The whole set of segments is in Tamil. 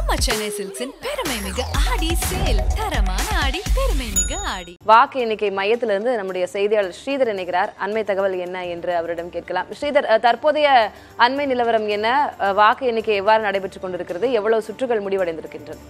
நம்ம சென்னை சில்க்ஸின் பெருமை மிகு ஆடி சேல். தரமான ஆடி, பெருமை மிகு ஆடி. வாக்கு எண்ணிக்கை மையத்திலிருந்து நம்முடைய செய்தியாளர் ஸ்ரீதர் இணைக்கிறார். அண்மை தகவல் என்ன என்று அவரிடம் கேட்கலாம். ஸ்ரீதர், தற்போதைய அண்மை நிலவரம் என்ன? வாக்கு எண்ணிக்கை எவ்வாறு நடைபெற்றுக் கொண்டிருக்கிறது? எவ்வளவு சுற்றுகள் முடிவடைந்திருக்கின்றன?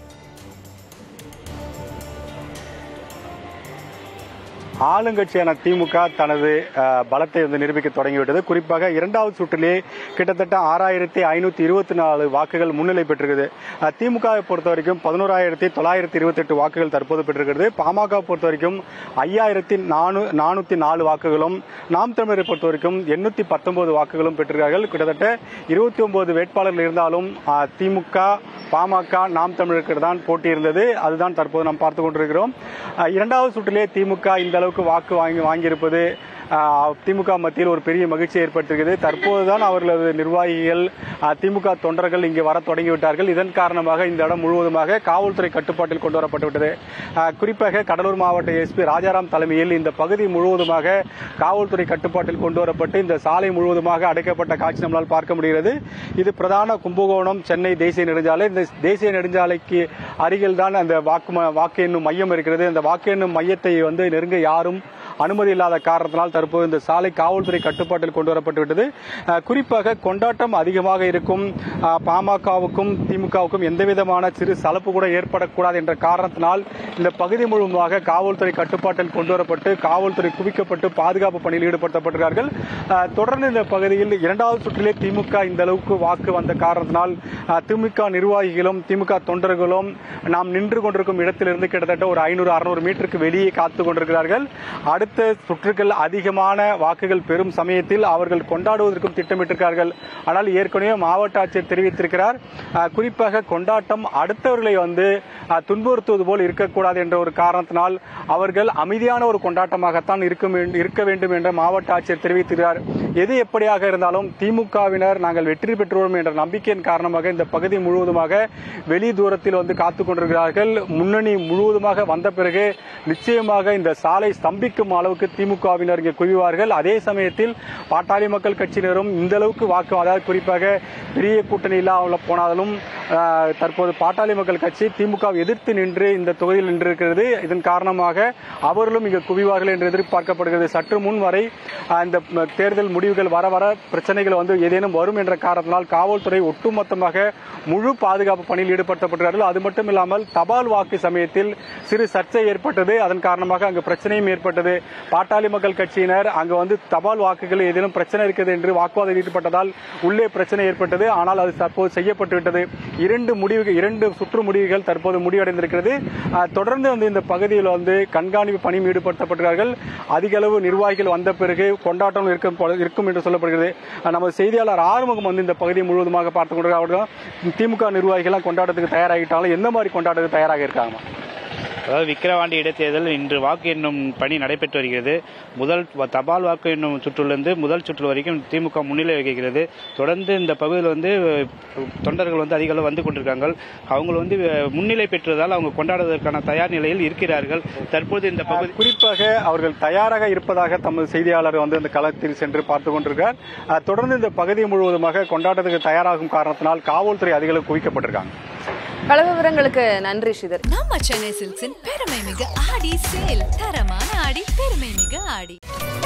ஆளுங்கட்சியான திமுக தனது பலத்தை நிரூபிக்க தொடங்கிவிட்டது. குறிப்பாக இரண்டாவது சுற்றிலே கிட்டத்தட்ட 6524 வாக்குகள் முன்னிலை பெற்றிருக்கிறது. திமுகவை பொறுத்த வரைக்கும் 11,928 வாக்குகள் தற்போது பெற்றிருக்கிறது. பாமக பொறுத்த வரைக்கும் 5,404 வாக்குகளும், நாம் தமிழரை பொறுத்த வரைக்கும் 819 வாக்குகளும் பெற்றிருக்கிறார்கள். கிட்டத்தட்ட 29 வேட்பாளர்கள் இருந்தாலும் திமுக, பாமக, நாம் தமிழருக்கு தான் போட்டி இருந்தது. அதுதான் தற்போது நாம் பார்த்துக் கொண்டிருக்கிறோம். இரண்டாவது சுற்றிலே திமுக இந்த அளவுக்கு வாக்கு வாங்கியிருப்பது திமுக மத்தியில் ஒரு பெரிய மகிழ்ச்சி ஏற்பட்டிருக்கிறது. தற்போதுதான் அவர்களது நிர்வாகிகள், திமுக தொண்டர்கள் இங்கே வர தொடங்கிவிட்டார்கள். இதன் காரணமாக இந்த இடம் முழுவதுமாக காவல்துறை கட்டுப்பாட்டில் கொண்டு வரப்பட்டுவிட்டது. குறிப்பாக கடலூர் மாவட்ட எஸ்பி ராஜாராம் தலைமையில் இந்த பகுதி முழுவதுமாக காவல்துறை கட்டுப்பாட்டில் கொண்டு வரப்பட்டு இந்த சாலை முழுவதுமாக அடைக்கப்பட்ட காட்சி நம்மளால் பார்க்க முடிகிறது. இது பிரதான கும்பகோணம் சென்னை தேசிய நெடுஞ்சாலை. இந்த தேசிய நெடுஞ்சாலைக்கு அருகில் தான் அந்த வாக்கு எண்ணும் மையம் இருக்கிறது. அந்த வாக்கு எண்ணும் மையத்தை நெருங்க யாரும் அனுமதி இல்லாத காரணத்தினால் தற்போது இந்த சாலை காவல்துறை கட்டுப்பாட்டில் கொண்டு வரப்பட்டுவிட்டது. குறிப்பாக கொண்டாட்டம் அதிகமாக இருக்கும் பாமகவுக்கும் திமுகவுக்கும் எந்தவிதமான சிறு சலப்பு கூட ஏற்படக்கூடாது என்ற காரணத்தினால் இந்த பகுதி முழுவதுமாக காவல்துறை கட்டுப்பாட்டில் கொண்டு வரப்பட்டு காவல்துறை குவிக்கப்பட்டு பாதுகாப்பு பணியில் ஈடுபடுத்தப்பட்டிருக்கிறார்கள். தொடர்ந்து இந்த பகுதியில் இரண்டாவது சுற்றிலே திமுக இந்த அளவுக்கு வாக்கு வந்த காரணத்தினால் திமுக நிர்வாகிகளும் திமுக தொண்டர்களும் நாம் நின்று கொண்டிருக்கும் இடத்திலிருந்து கிட்டத்தட்ட ஒரு 500-600 மீட்டருக்கு வெளியே காத்துக் கொண்டிருக்கிறார்கள். அடுத்த சுற்றுகள் அதிகமான வாக்குகள் பெறும் சமயத்தில் அவர்கள் கொண்டாடுவதற்கும் திட்டமிட்டிருக்கிறார்கள். ஆனால் ஏற்கனவே மாவட்ட ஆட்சியர் தெரிவித்திருக்கிறார், குறிப்பாக கொண்டாட்டம் அடுத்தவர்களை துன்புறுத்துவது போல் இருக்கக்கூடாது என்ற ஒரு காரணத்தினால் அவர்கள் அமைதியான ஒரு கொண்டாட்டமாகத்தான் இருக்க வேண்டும் என்ற மாவட்ட ஆட்சியர் தெரிவித்திருக்கிறார். எது எப்படியாக இருந்தாலும் திமுகவினர் நாங்கள் வெற்றி பெற்றுவோம் என்ற நம்பிக்கையின் காரணமாக இந்த பகுதி முழுவதுமாக வெளி தூரத்தில் காத்துக் கொண்டிருக்கிறார்கள். முன்னணி முழுவதுமாக வந்த பிறகு நிச்சயமாக இந்த சாலை ஸ்தம்பிக்கும் அளவுக்கு திமுகவினர் இங்கே குவிவார்கள். அதே சமயத்தில் பாட்டாளி மக்கள் கட்சியினரும் இந்த அளவுக்கு வாக்கு, அதாவது குறிப்பாக பெரிய கூட்டணியில் போனாலும் தற்போது பாட்டாளி மக்கள் கட்சி திமுக எதிர்த்து நின்று இந்த தொகுதியில் நின்றிருக்கிறது. இதன் காரணமாக அவர்களும் இங்கு குவிவார்கள் என்று எதிர்பார்க்கப்படுகிறது. சற்று முன் வரை இந்த தேர்தல் முடிவுகள் வர வர பிரச்சனைகள் ஏதேனும் வரும் என்ற காரணத்தினால் காவல்துறை ஒட்டுமொத்தமாக முழு பாதுகாப்பு பணியில் ஈடுபடுத்தப்பட்டார்கள். அது மட்டும் இல்லாமல் தபால் வாக்கு சமயத்தில் சிறு சர்ச்சை ஏற்பட்டது. அதன் காரணமாக அங்கு பிரச்சனையும் ஏற்பட்டது. பாட்டாளி மக்கள் கட்சியினர் அங்கு தபால் வாக்குகள் ஏதேனும் பிரச்சனை இருக்கிறது என்று வாக்குவாதம் ஈடுபட்டதால் உள்ளே பிரச்சனை ஏற்பட்டது. ஆனால் அது தற்போது செய்யப்பட்டுவிட்டது. இரண்டு சுற்று முடிவுகள் தற்போது முடிவடைந்திருக்கிறது. தொடர்ந்து இந்த பகுதியில் கண்காணிப்பு பணியும் ஈடுபடுத்தப்பட்டார்கள். அதிக அளவு நிர்வாகிகள் வந்த பிறகு கொண்டாட்டம் இருக்கும் என்று சொல்லப்படுகிறது. நமது செய்தியாளர் ஆறுமுகம் இந்த பகுதியை முழுவதுமாக பார்த்துக் கொண்டிருக்கிறார்கள். திமுக நிர்வாகிகள் கொண்டாட்டத்துக்கு தயாராகிட்டாலும் எந்த மாதிரி கொண்டாட்டத்துக்கு தயாராக இருக்காங்க? அதாவது விக்கிரவாண்டி இடைத்தேர்தல் இன்று வாக்கு எண்ணும் பணி நடைபெற்று வருகிறது. முதல் தபால் வாக்கு எண்ணும் சுற்றிலிருந்து முதல் சுற்று வரைக்கும் திமுக முன்னிலை வகிக்கிறது. தொடர்ந்து இந்த பகுதியில் தொண்டர்கள் அதிக அளவு வந்து கொண்டிருக்காங்க. அவங்க முன்னிலை பெற்றதால் அவங்க கொண்டாடுவதற்கான தயார் நிலையில் இருக்கிறார்கள். தற்போது இந்த பகுதி குறிப்பாக அவர்கள் தயாராக இருப்பதாக தமது செய்தியாளர் இந்த களத்தில் சென்று பார்த்துக் கொண்டிருக்கிறார். தொடர்ந்து இந்த பகுதி முழுவதுமாக கொண்டாட்டத்துக்கு தயாராகும் காரணத்தினால் காவல்துறை அதிக அளவு குவிக்கப்பட்டிருக்காங்க. பல விவரங்களுக்கு நன்றி ஸ்ரீதர். நம்ம சென்னை சில்க்ஸின் பெருமை மிகு ஆடி சேல். தரமான ஆடி, பெருமை மிகு ஆடி.